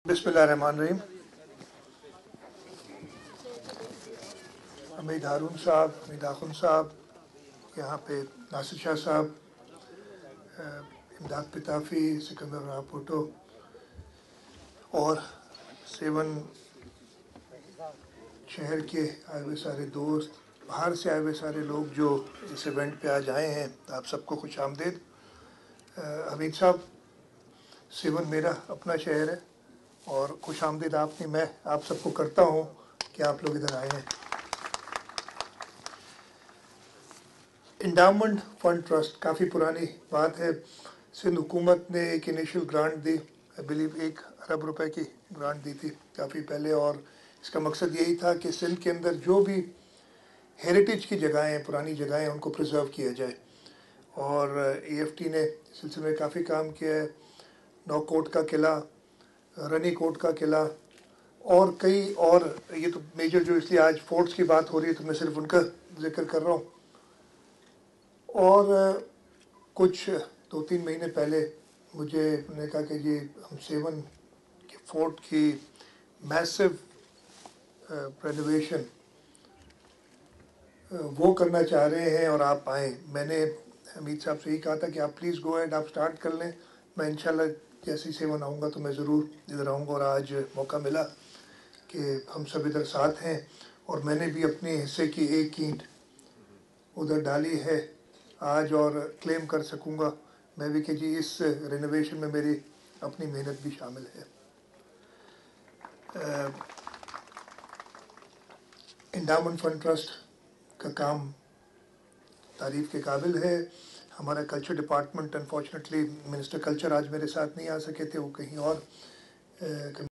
बिस्मिल्लाहिर्रहमानिर्रहीम। हमीद हारून साहब, हमीद आखुन साहब, यहाँ पे नासिर शाह साहब, इमदाद पिताफी, सिकंदर रापुटो और सेवन शहर के आए हुए सारे दोस्त, बाहर से आए हुए सारे लोग जो इस इवेंट पे आज आए हैं, आप सबको खुश आमदीद। हमीद साहब, सेवन मेरा अपना शहर है और खुश आमदीद आपकी मैं आप सबको करता हूँ कि आप लोग इधर आए हैं। इंडाउमेंट फंड ट्रस्ट काफ़ी पुरानी बात है। सिंध हुकूमत ने एक इनिशियल ग्रांट दी, आई बिलीव 1 अरब रुपए की ग्रांट दी थी काफ़ी पहले, और इसका मकसद यही था कि सिंध के अंदर जो भी हेरिटेज की जगहें हैं, पुरानी जगहें हैं, उनको प्रिजर्व किया जाए। और EFT ने इस सिलसिले में काफ़ी काम किया है। नौकोट का किला, रनी कोट का किला और कई और, ये तो मेजर जो, इसलिए आज फोर्ट्स की बात हो रही है तो मैं सिर्फ उनका जिक्र कर रहा हूँ। और कुछ 2-3 महीने पहले मुझे उन्होंने कहा कि ये हम सेवन के फोर्ट की मैसिव रेनोवेशन वो करना चाह रहे हैं और आप आएँ। मैंने हमीद साहब से यही कहा था कि आप प्लीज़ गो एंड आप स्टार्ट कर लें, मैं इंशाल्लाह जैसे ही सेवन आऊँगा तो मैं ज़रूर इधर आऊँगा। और आज मौका मिला कि हम सब इधर साथ हैं और मैंने भी अपने हिस्से की एक ईंट उधर डाली है आज, और क्लेम कर सकूँगा मैं भी कि जी इस रेनोवेशन में मेरी अपनी मेहनत भी शामिल है। इंडाउमेंट फंड ट्रस्ट का काम तारीफ़ के काबिल है। हमारा culture department, unfortunately minister culture आज मेरे साथ नहीं आ सके थे, वो कहीं और